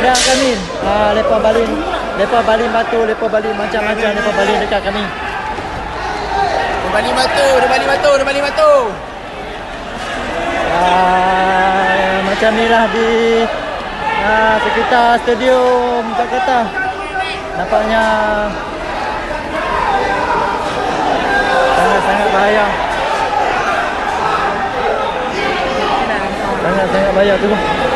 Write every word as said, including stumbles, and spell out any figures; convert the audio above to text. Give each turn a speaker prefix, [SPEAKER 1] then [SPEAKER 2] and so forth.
[SPEAKER 1] keadaan kami. Ah, lepas balik, lepas balik batu, lepas balik macam-macam, lepas balik dekat kami.
[SPEAKER 2] Dia balik batu, dia balik batu, dia balik batu.
[SPEAKER 1] Ah, macam ni lah di ah, sekitar stadium Jakarta. Nampaknya sangat-sangat bahaya. Sangat-sangat bahaya tu.